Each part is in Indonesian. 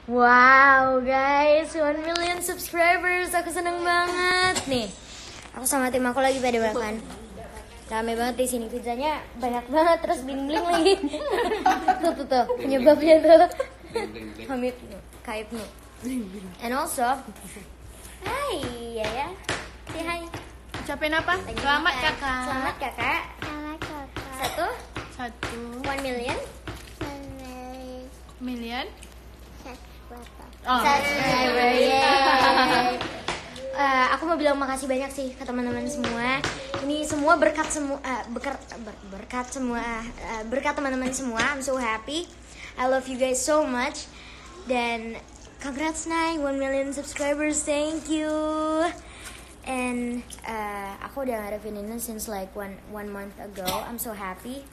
Wow guys, 1 million subscribers. Aku seneng banget nih. Aku sama tim aku lagi pada makan. Rame banget di sini, pizzanya banyak banget, terus bling-bling lagi. tuh penyebabnya tuh. Hamid Kaib nu. And also, hai ya. Say hi. Ucapin apa? Selamat kakak. Selamat kakak. Selamat kakak. Satu 1 million million subscriber. Yeay. Aku mau bilang makasih banyak sih ke teman-teman semua. Ini semua berkat berkat teman-teman semua. I'm so happy. I love you guys so much. Dan congrats Nay, 1 million subscribers. Thank you. And aku udah ngarepin ini since like one month ago. I'm so happy.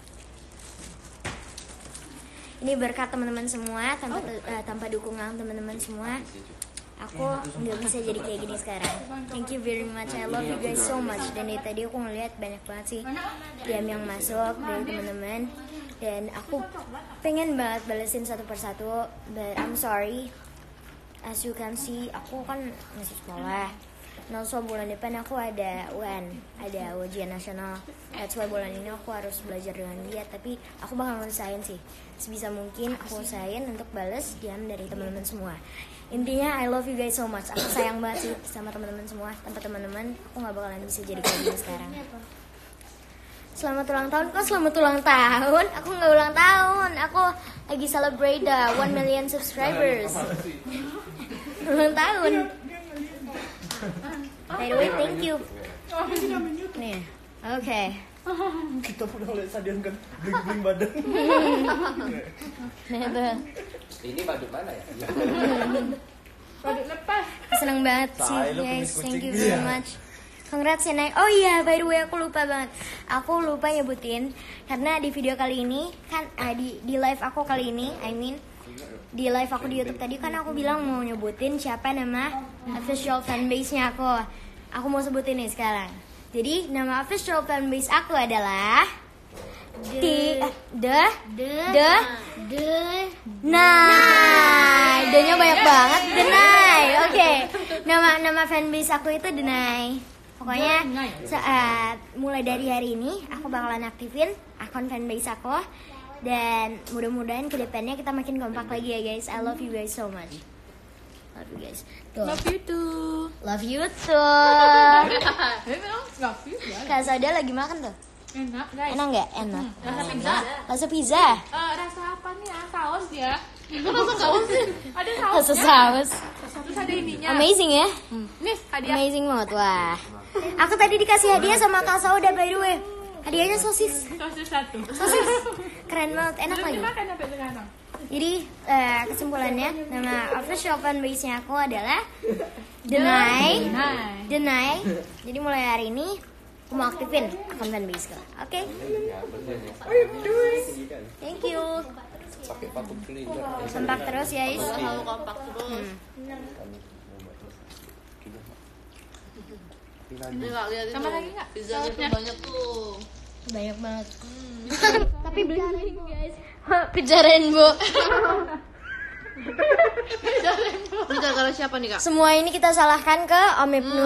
Ini berkat teman-teman semua, tanpa dukungan teman-teman semua, aku nggak bisa jadi kayak gini sekarang. Thank you very much, I love you guys so much. Dan dari tadi aku ngeliat banyak banget sih DM yang masuk dari teman-teman, dan aku pengen banget balesin satu persatu, but I'm sorry. As you can see, aku kan masih sekolah. Nah, so bulan depan aku ada UN, ada ujian nasional. That's why bulan ini aku harus belajar dengan giat. Tapi aku bakal usahain sih, sebisa mungkin aku usahain untuk bales DM dari teman-teman semua. Intinya I love you guys so much. Aku sayang banget sih sama teman-teman semua. Tanpa teman-teman aku nggak bakalan bisa jadi kayak gini sekarang. Selamat ulang tahun. Kok selamat ulang tahun? Aku nggak ulang tahun. Aku lagi celebrate the 1 million subscribers. Ulang tahun. By the way, thank you. Nih, oke. Kita pernah lihat Sadian kan bling-bling badan. Nih tuh. Ini badut mana ya? Badut lepas. Seneng banget sih guys. Thank you very much. Congrats ya Nay. Oh iya, by the way aku lupa banget. Aku lupa nyebutin karena di video kali ini kan di live aku kali ini, di live aku di YouTube tadi kan aku bilang mau nyebutin siapa nama official fanbase-nya aku. Aku mau sebutin nih sekarang. Jadi nama official fanbase aku adalah Denai. D-nya banyak banget, Denai. Oke. Nama fanbase aku itu Denai. Pokoknya mulai dari hari ini aku bakalan aktifin akun fanbase aku. Dan mudah-mudahan kedepannya kita makin kompak lagi ya guys. I love you guys so much. Love you guys. Tuh. Love you too. Love you too. Love you ya. Kak Sauda lagi makan tuh. Enak guys. Enak nggak? Enak. Rasa pizza. Rasa pizza. Rasa apa nih? Saus ya. Rasa saus sih. Ada saus. Rasa saus. Terus ada ininya. Amazing ya. Nih hadiah. Amazing banget. Wah. Aku tadi dikasih hadiah sama Kak Sauda by the way. Hadiahnya sosis. Sosis satu. Sosis. Keren banget, enak Belum lagi. dimakan sampai sekarang. Jadi kesimpulannya nama official fanbase-nya aku adalah Denai. Jadi mulai hari ini aku mau aktifin akun fanbase aku. Oke? Thank you. Pakai vacuum cleaner. Kompak terus guys. Selalu kompak terus. Tambah lagi nggak? Pizzanya banyak tuh. Banyak banget. Tapi beli guys. Pizza rainbow. Gara-gara siapa nih kak? Semua ini kita salahkan ke Om Ibnu.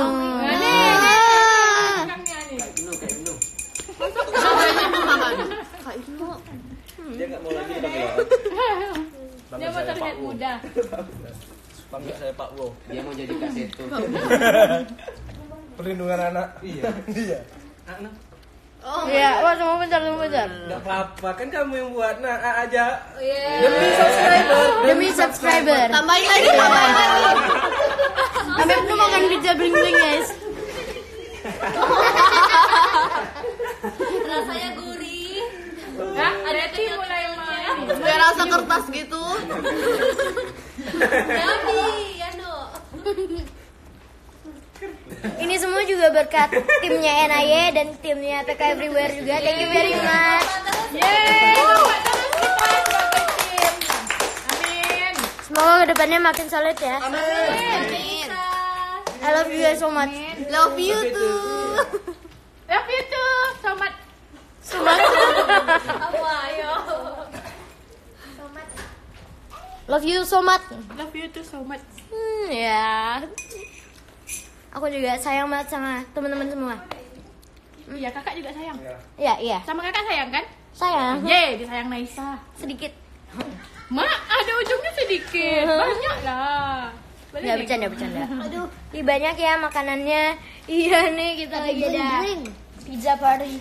Dia nggak mau lagi dipanggil. Dia mau terlihat muda. Panggil saya Pak Wo. Dia mau jadi Kak Seto. Perlindungan anak. Iya. Anak. Oh Iya, wah semua bentar. Enggak apa-apa, kan kamu yang buat. Nah, aja. Demi subscriber. tambahin lagi. Om Ibnu makan pizza bling-bling guys. Rasanya gurih. Nah, ada tim mulai main. Kayak rasa kertas gitu. Jadi, ya no. Ini semua juga berkat timnya NIE dan timnya PK Everywhere juga. Thank you very much. Yeay. Amin. Semoga kedepannya makin solid ya. Amin. I love you guys so much. Love you too. Love you too. Somat. Somat. Apa ayo? Love you so much. Love you too so much. Ya. Aku juga sayang banget sama teman-teman semua. Iya, kakak juga sayang. Iya. Sama kakak sayang kan? Sayang. Disayang Naisa. Sedikit. Mak, ada ujungnya sedikit. Banyak lah. Ya bercanda. Aduh, banyak ya makanannya. Iya nih kita lagi ada pizza party.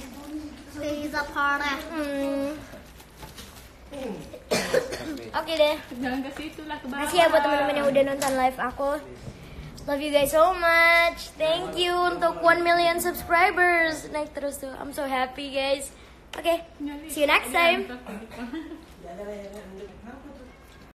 Oke deh. Jangan ke situ lah, ke bawah. Makasih ya buat teman-teman yang udah nonton live aku. Love you guys so much. Thank you untuk 1 million subscribers. Naik terus tuh. I'm so happy guys. Oke, see you next time.